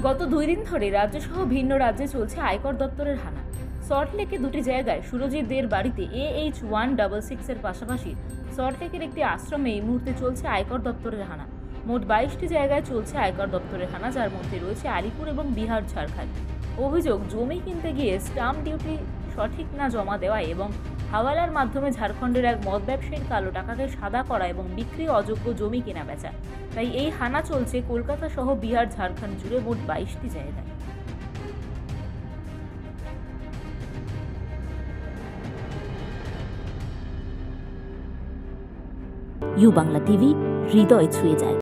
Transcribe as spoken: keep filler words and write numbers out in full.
গত দুই দিন ধরে রাজ্যসহ ভিন্ন রাজ্যে চলছে আয়কর দপ্তরের হানা। সল্টলেকে দুটি জায়গায় সুরজিৎ দের বাড়িতে A H one double six এর পাশাপাশি সল্টলেকের একটি আশ্রমে এই মুহূর্তে চলছে আয়কর দপ্তরের হানা। মোট বাইশটি জায়গায় চলছে আয়কর দপ্তরের হানা, যার মধ্যে রয়েছে আলিপুর এবং বিহার ঝাড়খণ্ড। অভিযোগ, জমি কিনতে গিয়ে স্টাম্প ডিউটি সঠিক না জমা দেওয়া এবং হাওয়ালার মাধ্যমে ঝাড়খণ্ডের এক মদ ব্যবসায়ীর কালো টাকাকে সাদা করা এবং বিক্রি অযোগ্য জমি কেনা বেচা। তাই এই হানা চলছে কলকাতা সহ বিহার ঝাড়খণ্ড জুড়ে মোট বাইশটি জায়গায়। ইউ বাংলা টিভি, হৃদয় ছুঁয়ে যায়।